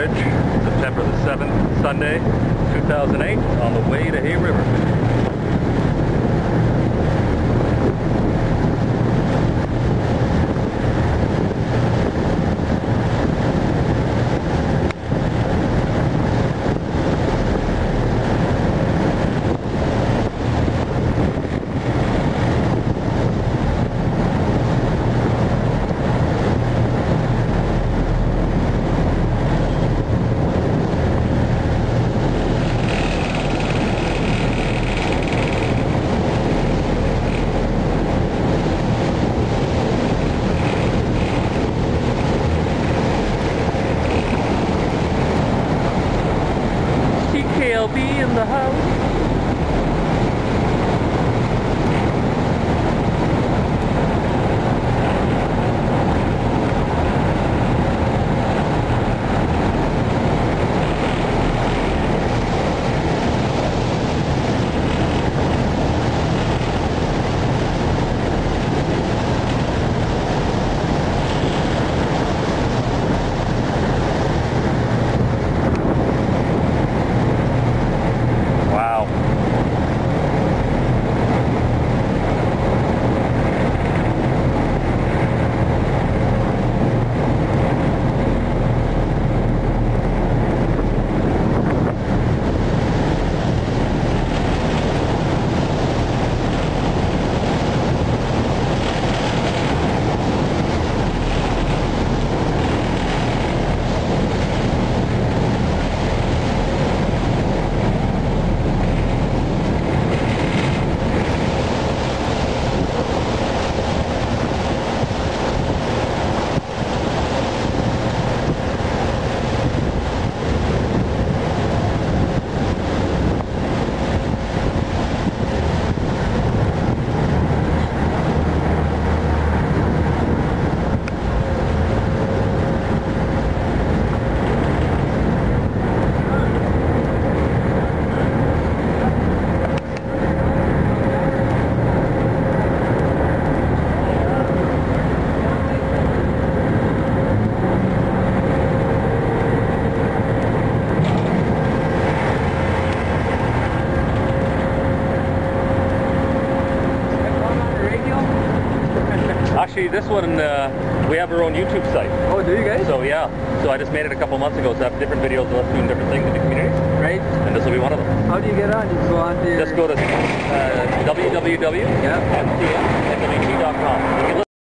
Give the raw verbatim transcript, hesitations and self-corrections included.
Bridge, September the seventh, Sunday, two thousand eight, on the way to Hay River. C K L B in the house. Actually, this one, uh, we have our own YouTube site. Oh, do you guys? So yeah, so I just made it a couple months ago, so I have different videos of us doing different things in the community. Right. And this will be one of them. How do you get on? You just go on to your... Just go to uh, w w w dot m c m n w t dot com.